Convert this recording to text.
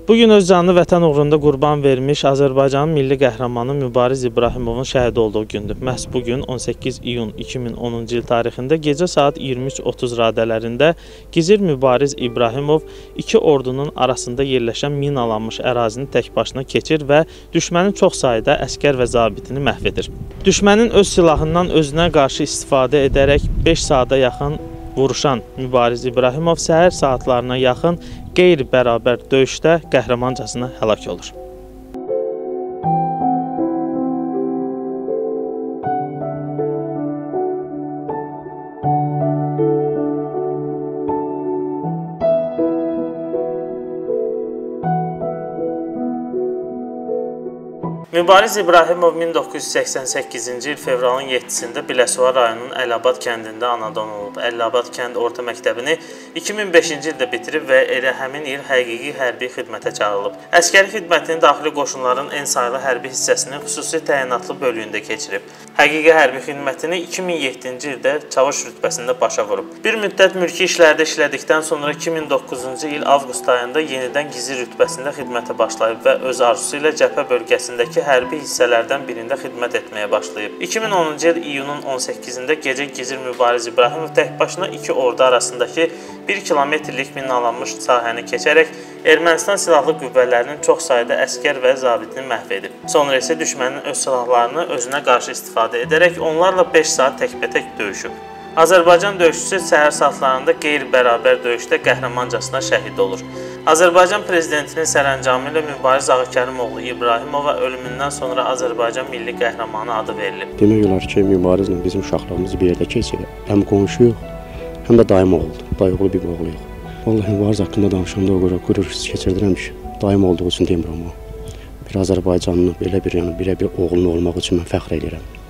Bugün öz canını vətən uğrunda qurban vermiş Azərbaycanın milli qəhrəmanı Mübariz İbrahimovun şəhid olduğu gündür. Məhz bugün 18 iyun 2010-cu il tarixində gecə saat 23:30 radələrində Gizir Mübariz İbrahimov iki ordunun arasında yerləşən minalanmış ərazini tək başına keçir və düşmənin çox sayda əskər və zabitini məhv edir. Düşmənin öz silahından özünə qarşı istifadə edərək 5 saata yaxın vuruşan Mübariz İbrahimov səhər saatlarına yaxın qeyri-bərabər döyüşdə qəhrəmancasına həlak olur. Mübariz İbrahimov 1988-ci il fevralın 7-sində Biləsuvar rayonunun Əliabad kəndində anadan olub. Əliabad kənd orta məktəbini 2005-ci ildə bitirib və elə həmin il həqiqi hərbi xidmətə çağırılıb. Əskəri xidmətini daxili qoşunların ən saylı hərbi hissəsinin xüsusi təyinatlı bölüyündə keçirib. Həqiqi hərbi xidmətini 2007-ci ildə çavuş rütbəsində başa vurub. Bir müddət mülki işlərdə işlədikdən sonra 2009-cu il avqust ayında yenidən gizli rütbəsində xidmətə başlayıb və öz arzusu ilə cəbhə bölgəsindəki hərbi hissələrdən birində xidmət etməyə başlayıb. 2010-cu il iyunun 18-də gecə Gizir Mübariz İbrahimov tək başına iki ordu arasındakı 1 kilometrlik minalanmış sahəni keçərək Ermənistan silahlı qüvvələrinin çox sayda əskər və zabitini məhv edib. Sonra isə düşmənin öz silahlarını özünə qarşı istifadə edərək onlarla 5 saat təkbətək döyüşüb. Azərbaycan döyüşçüsü səhər saatlarında qeyri-bərabər döyüşdə qəhrəmancasına şəhid olur. Azərbaycan prezidentinin sərəncamı ilə Mübariz Ağakərimoğlu İbrahimova ölümündən sonra Azərbaycan milli qəhrəmanı adı verilib. Demək olar ki, Mübarizlə bizim uşaqlarımız bir yerdə keçir. Həm qonşuyuq, həm də dayım oğuldur. Dayıoğlu bir oğluyuq. Vallahi Mübariz haqqında danışanda o qədər qürur hiss keçirdirəm ki, dayım olduğu üçün demirəm o. Bir Azərbaycanlı belə bir oğlun olmaq üçün mən fəxr edirəm.